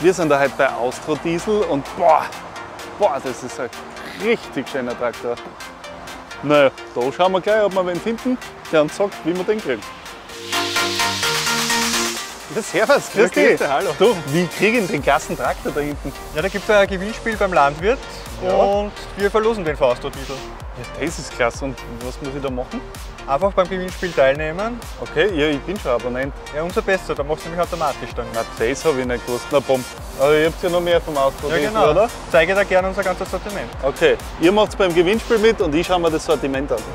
Wir sind da heute bei Austro Diesel und boah, das ist ein richtig schöner Traktor. Naja, da schauen wir gleich, ob wir wen finden, der uns sagt, wie wir den kriegen. Ja, servus, grüß dich. Hallo. Du, wie kriege ich den Klassentraktor da hinten? Ja, da gibt es ein Gewinnspiel beim Landwirt und wir verlosen den Austro Diesel. Ja, das ist klasse. Und was muss ich da machen? Einfach beim Gewinnspiel teilnehmen. Okay, ja, ich bin schon Abonnent. Ja, umso besser, da machst du nämlich automatisch dann. Na, das habe ich nicht gewusst. Na, bumm. Aber ihr habt ja noch mehr vom Austro Ja, Diesel, genau. oder? Zeige dir gerne unser ganzes Sortiment. Okay, ihr macht beim Gewinnspiel mit und ich schaue mir das Sortiment an.